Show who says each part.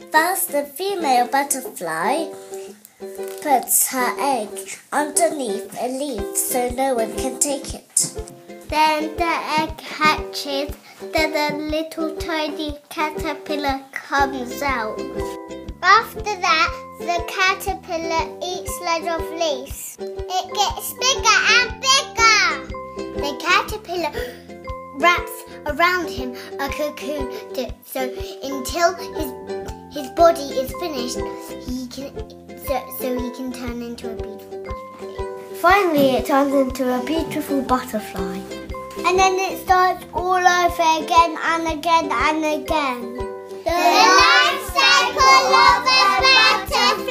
Speaker 1: First, the female butterfly puts her egg underneath a leaf so no one can take it. Then the egg hatches, then a little tiny caterpillar comes out. After that, the caterpillar eats loads of leaves. It gets bigger and bigger. The caterpillar wraps around him a cocoon so until his body is finished, he can turn into a beautiful butterfly. Finally, it turns into a beautiful butterfly. And then it starts all over again and again and again. The life cycle of a butterfly.